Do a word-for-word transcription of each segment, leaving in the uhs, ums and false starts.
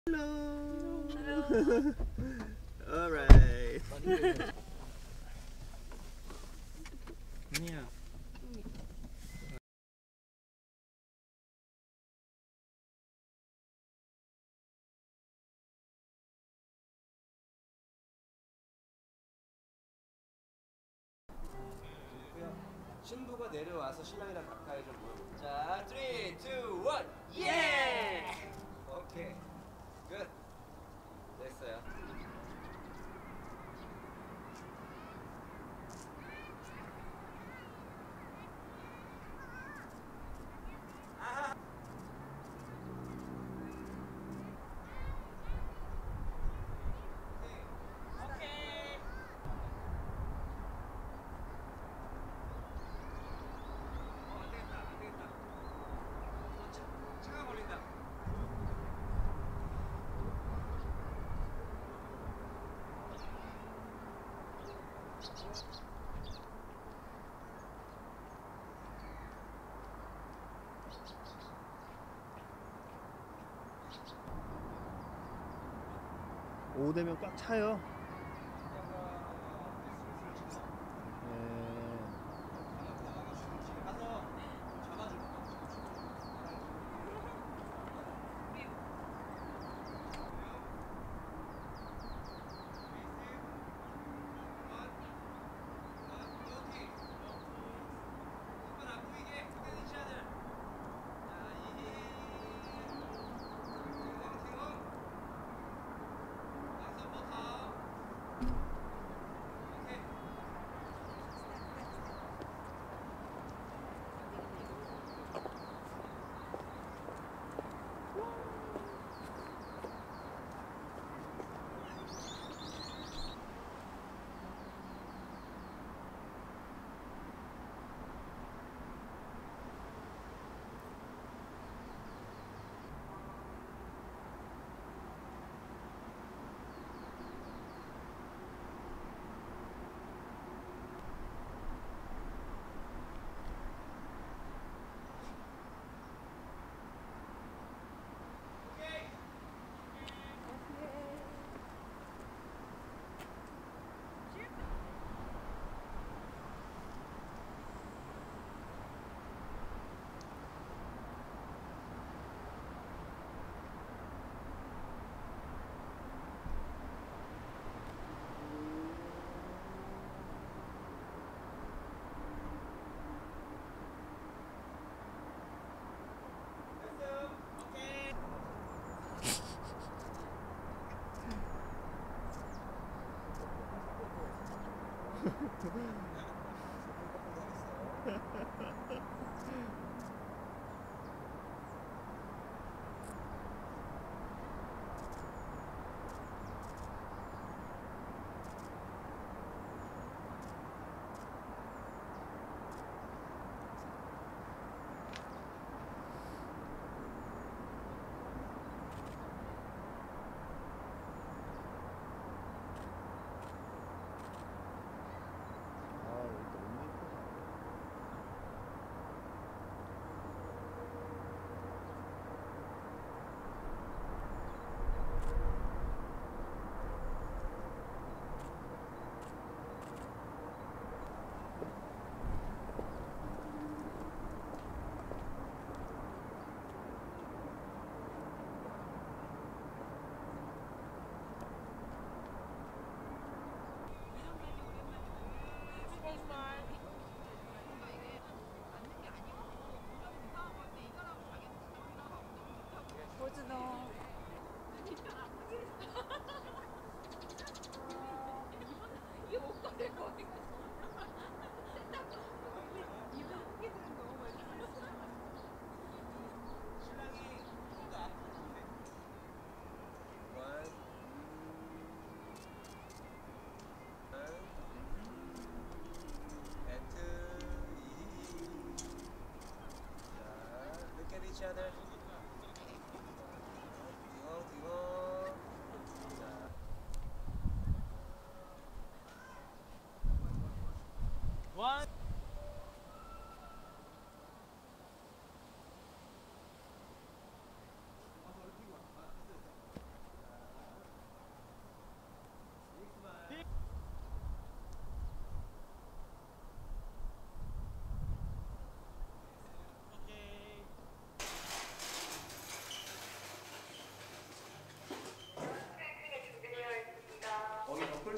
Hello. Hello. All right. Yeah. 신부가 내려와서 신랑이랑 가까이 좀 모여볼게요. 자, 삼, 이, 일, 예! 오케이. 끝. 됐어요. 아하. 오케이. 어, 안 되겠다, 안 되겠다. 어, 차, 차가 걸린다. 오후 되면 꽉 차요.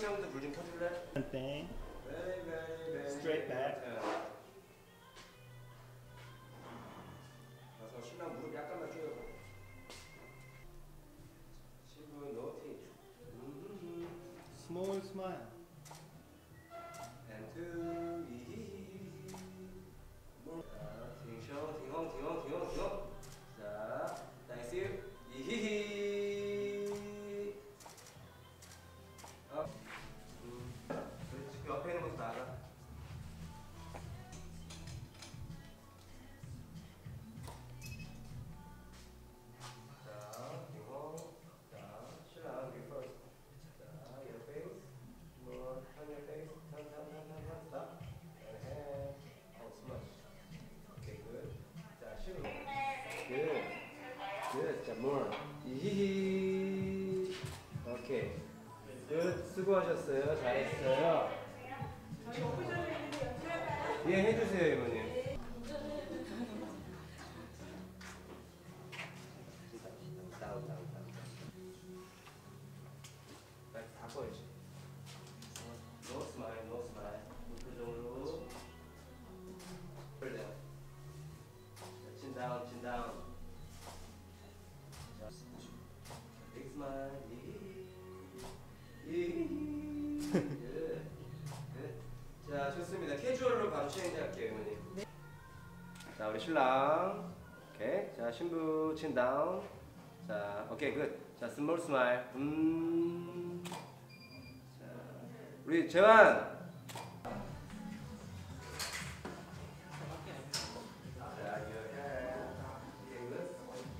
창문도 불 좀 켜줄래? thing. Very, very, very Straight back. 가서 신랑 무릎 약간만 조여봐. 신부 노팅. Small smile. And two, 이히히. 자, 딩쇼, 딩홍, 딩홍, 딩홍, 딩홍. 자, 나이스. 이히히. 어. 음, 그렇지. 옆에 있는 것도 나가. 자, 딩홍. 자, 신랑 리퍼스. 자, your face. More, turn your face. Turn, turn, turn, turn, turn. Stop. And hand. Oh, smush. Okay, good. 자, 신랑. Good. Good. 자, more. 이히히. 오케이. good. 수고하셨어요. 잘했어요. 예, 해주세요, 이모님. 다운, 다운, 다운. 다 꺼야지. No smile, no smile. 무표정으로. chin down, chin down. Big smile. Good. Good. 자, 좋습니다. 캐주얼로 바로 체인지 할게요, 이모님. 자, 우리 신랑. 오케이. 자, 신부 chin down. 자, 오케이, 굿. 자, 스몰 스마일. 음. 자, 우리 재환. 자, 이렇게. 오케이, 굿.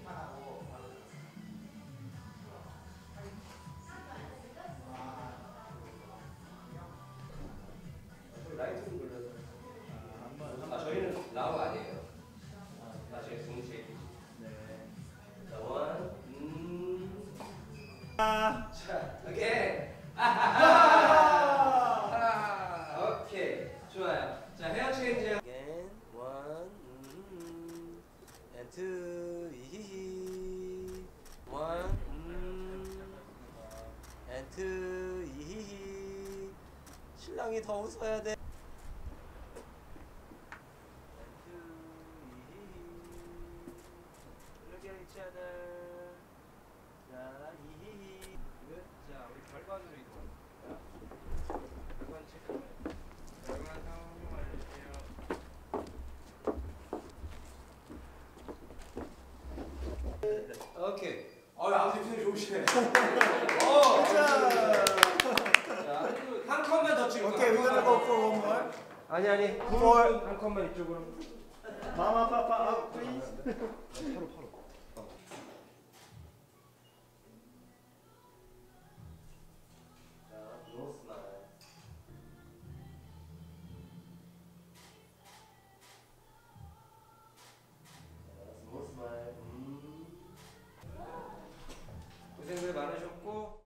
라이트 좀 눌러서. 아, 저희는 라우 아니에요. 나중에 동시에. 네. 자, 원. 음. 아. 자, 오케이. 오케이. 좋아요. 자, 헤어 체인지. Again. One. 음. And two. 이히히. One. 음. And two. 이히히. 신랑이 더 웃어야 돼. And two. 이히히. Look at each other. 자, 이히히. good. 자, 우리 결과를 이동. 결과는 체크. 결과 상황 알려주세요. 오케이. 어, 아버지 표정 좋으시네. 어, 자, 한 컷만 더 찍을까? Okay, we're gonna go for one more. 아니 아니. For 한 컷만 이쪽으로. Mama, Papa, up, please.